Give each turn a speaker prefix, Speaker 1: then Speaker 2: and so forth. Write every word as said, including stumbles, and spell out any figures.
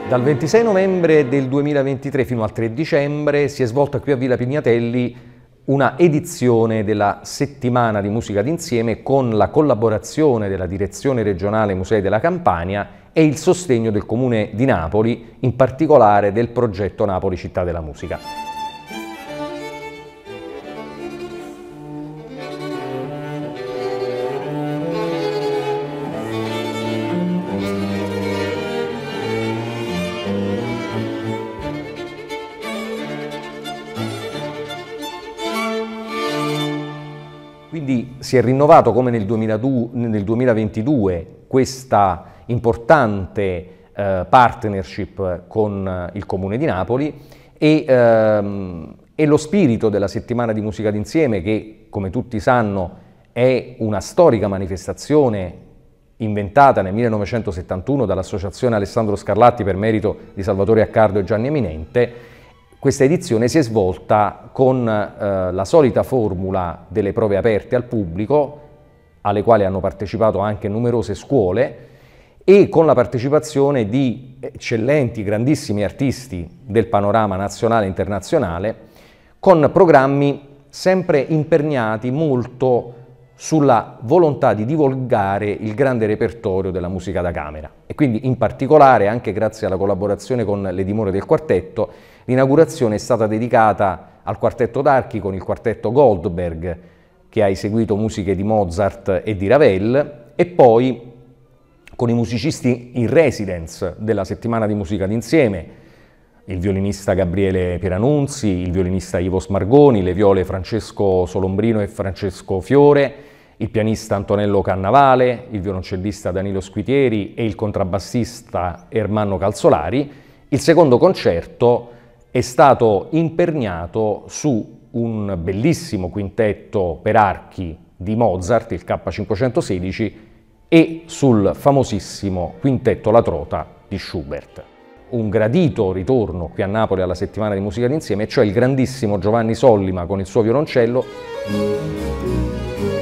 Speaker 1: Dal ventisei novembre del duemilaventitré fino al tre dicembre si è svolta qui a Villa Pignatelli una edizione della Settimana di Musica d'Insieme con la collaborazione della Direzione Regionale Musei della Campania e il sostegno del Comune di Napoli, in particolare del progetto Napoli Città della Musica. Quindi si è rinnovato, come nel, duemilaventidue, questa importante eh, partnership con il Comune di Napoli e, ehm, e lo spirito della Settimana di Musica d'Insieme, che come tutti sanno è una storica manifestazione inventata nel millenovecentosettantuno dall'Associazione Alessandro Scarlatti per merito di Salvatore Accardo e Gianni Eminente. Questa edizione si è svolta con eh, la solita formula delle prove aperte al pubblico, alle quali hanno partecipato anche numerose scuole, e con la partecipazione di eccellenti, grandissimi artisti del panorama nazionale e internazionale, con programmi sempre imperniati molto sulla volontà di divulgare il grande repertorio della musica da camera. E quindi in particolare, anche grazie alla collaborazione con le dimore del quartetto, l'inaugurazione è stata dedicata al quartetto d'archi con il quartetto Goldberg, che ha eseguito musiche di Mozart e di Ravel, e poi con i musicisti in residence della Settimana di Musica d'Insieme, il violinista Gabriele Pieranunzi, il violinista Ivo Smargoni, le viole Francesco Solombrino e Francesco Fiore, il pianista Antonello Cannavale, il violoncellista Danilo Squitieri e il contrabbassista Ermanno Calzolari. Il secondo concerto è stato imperniato su un bellissimo quintetto per archi di Mozart, il K cinquecentosedici, e sul famosissimo quintetto La Trota di Schubert. Un gradito ritorno qui a Napoli alla Settimana di Musica d'Insieme, cioè il grandissimo Giovanni Sollima con il suo violoncello.